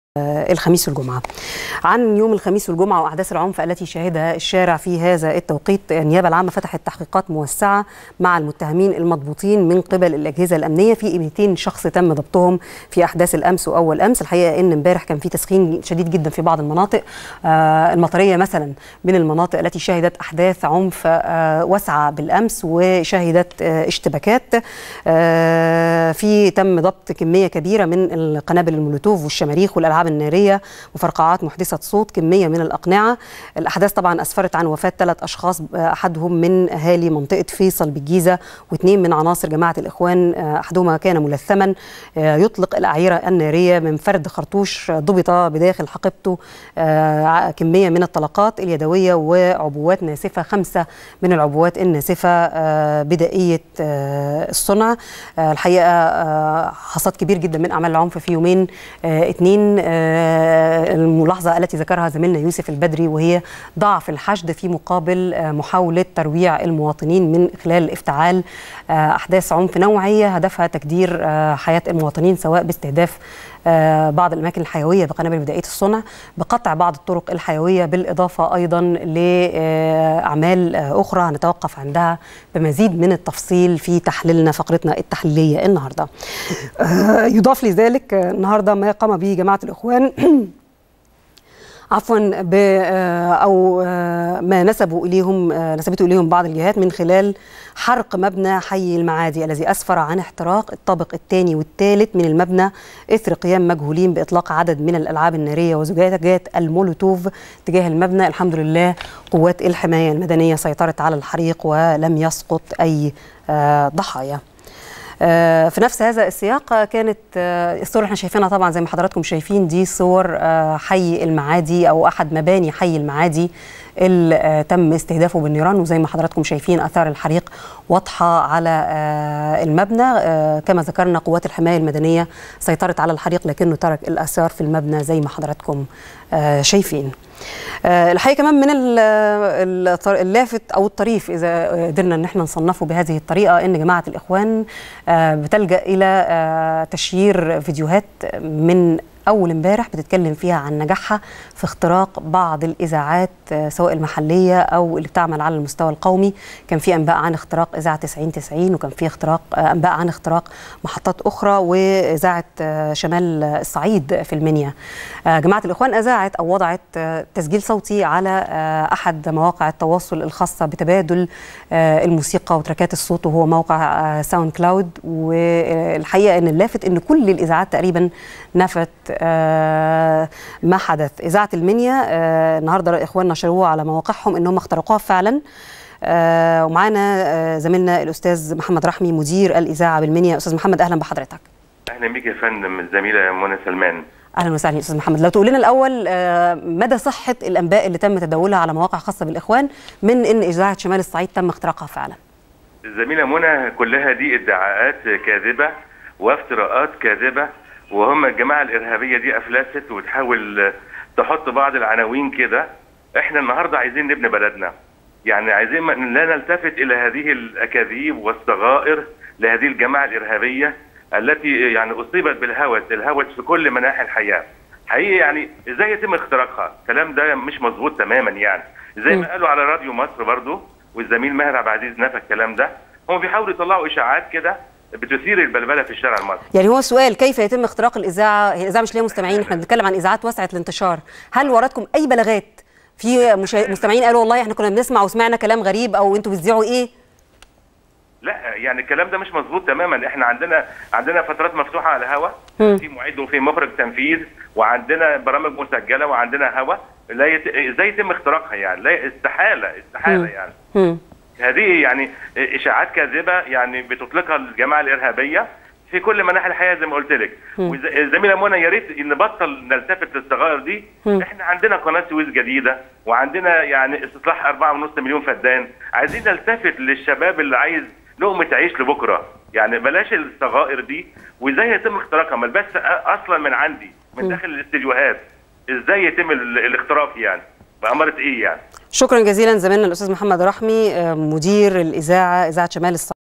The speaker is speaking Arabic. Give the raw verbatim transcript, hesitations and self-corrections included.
الخميس والجمعة. عن يوم الخميس والجمعة وأحداث العنف التي شهدها الشارع في هذا التوقيت، النيابة العامة فتحت تحقيقات موسعة مع المتهمين المضبوطين من قبل الأجهزة الأمنية في مئتين شخص تم ضبطهم في أحداث الأمس وأول أمس. الحقيقة إن امبارح كان في تسخين شديد جدا في بعض المناطق، آه المطرية مثلا من المناطق التي شهدت أحداث عنف آه واسعة بالأمس وشهدت آه اشتباكات. آه في تم ضبط كمية كبيرة من القنابل المولوتوف والشماريخ والألعاب النارية وفرقعات محدثة صوت، كمية من الأقنعة. الأحداث طبعا أسفرت عن وفاة ثلاث أشخاص، أحدهم من أهالي منطقة فيصل بالجيزة واثنين من عناصر جماعة الإخوان، أحدهما كان ملثما يطلق الأعيرة النارية من فرد خرطوش ضبط بداخل حقيبته كمية من الطلقات اليدوية وعبوات ناسفة، خمسة من العبوات الناسفة بدائية الصنع. الحقيقة حصاد كبير جدا من أعمال العنف في يومين اثنين. الملاحظة التي ذكرها زميلنا يوسف البدري وهي ضعف الحشد في مقابل محاولة ترويع المواطنين من خلال افتعال أحداث عنف نوعية هدفها تكدير حياة المواطنين، سواء باستهداف بعض الأماكن الحيوية بقنابل بدائية الصنع، بقطع بعض الطرق الحيوية، بالإضافة أيضا لأعمال أخرى هنتوقف عندها بمزيد من التفصيل في تحليلنا فقرتنا التحليلية النهاردة. يضاف لذلك النهاردة ما قام به جماعة الإخوان عفوا ب او ما نسبوا اليهم نسبته اليهم بعض الجهات من خلال حرق مبنى حي المعادي الذي اسفر عن احتراق الطابق الثاني والثالث من المبنى اثر قيام مجهولين باطلاق عدد من الالعاب الناريه وزجاجات المولوتوف تجاه المبنى. الحمد لله قوات الحمايه المدنيه سيطرت على الحريق ولم يسقط اي ضحايا. في نفس هذا السياق كانت الصور اللي احنا شايفينها طبعا زي ما حضراتكم شايفين دي صور حي المعادي او احد مباني حي المعادي اللي تم استهدافه بالنيران، وزي ما حضراتكم شايفين اثار الحريق واضحه على المبنى. كما ذكرنا قوات الحمايه المدنيه سيطرت على الحريق لكنه ترك الاثار في المبنى زي ما حضراتكم شايفين. الحقيقه كمان من اللافت او الطريف اذا قدرنا ان احنا نصنفه بهذه الطريقه ان جماعه الاخوان بتلجا الى تشيير فيديوهات من أول امبارح بتتكلم فيها عن نجاحها في اختراق بعض الإذاعات سواء المحلية أو اللي بتعمل على المستوى القومي. كان في أنباء عن اختراق إذاعة تسعين تسعين، وكان في اختراق أنباء عن اختراق محطات أخرى وإذاعة شمال الصعيد في المنيا. جماعة الإخوان أذاعت أو وضعت تسجيل صوتي على أحد مواقع التواصل الخاصة بتبادل الموسيقى وتراكات الصوت وهو موقع ساوند كلاود. والحقيقة أن اللافت أن كل الإذاعات تقريبا نفت آه ما حدث. إذاعة المنيا آه النهارده إخواننا نشروها على مواقعهم إنهم اخترقوها فعلا. آه ومعانا آه زميلنا الأستاذ محمد رحمي مدير الإذاعة بالمنيا. أستاذ محمد أهلا بحضرتك. أهلا بك يا فندم، الزميلة منى سلمان. أهلا وسهلا أستاذ محمد. لو تقول لنا الأول آه مدى صحة الأنباء اللي تم تداولها على مواقع خاصة بالإخوان من إن إذاعة شمال الصعيد تم اختراقها فعلا. الزميلة منى كلها دي ادعاءات كاذبة وافتراءات كاذبة، وهم الجماعة الإرهابية دي أفلست وتحاول تحط بعض العناوين كده. احنا النهاردة عايزين نبني بلدنا، يعني عايزين لا نلتفت إلى هذه الأكاذيب والصغائر لهذه الجماعة الإرهابية التي يعني أصيبت بالهوس الهوس في كل مناحي الحياة. حقيقي يعني إزاي يتم اختراقها؟ الكلام ده مش مظبوط تماما، يعني زي ما قالوا على راديو مصر برضو والزميل ماهر عبد العزيز نفى الكلام ده. هم بيحاولوا يطلعوا إشاعات كده بتثير البلبله في الشارع المصري. يعني هو السؤال كيف يتم اختراق الاذاعه؟ هي الاذاعه مش ليها مستمعين، احنا بنتكلم عن اذاعات واسعه الانتشار. هل وردكم اي بلاغات في مشا... مستمعين قالوا والله احنا كنا بنسمع وسمعنا كلام غريب او انتوا بتذيعوا ايه؟ لا يعني الكلام ده مش مظبوط تماما. احنا عندنا عندنا فترات مفتوحه على الهواء، في معد وفي مخرج تنفيذ، وعندنا برامج مسجله وعندنا هواء. لا يت... ازاي يتم اختراقها؟ يعني لا استحاله استحاله يعني. م. هذه يعني اشاعات كاذبه يعني بتطلقها الجماعه الارهابيه في كل مناحي الحياه زي ما قلت لك. والزميله منى يا ريت نبطل نلتفت للصغائر دي. احنا عندنا قناه سويس جديده وعندنا يعني استصلاح أربعة ونص مليون فدان. عايزين نلتفت للشباب اللي عايز لقمه تعيش لبكره، يعني بلاش الصغائر دي. وازاي يتم اختراقها؟ ما البث اصلا من عندي من داخل الاستديوهات، ازاي يتم الاختراق يعني؟ بأمارة ايه يعني؟ شكرا جزيلا زميلنا الاستاذ محمد رحمي مدير الاذاعه اذاعه شمال الصعيد.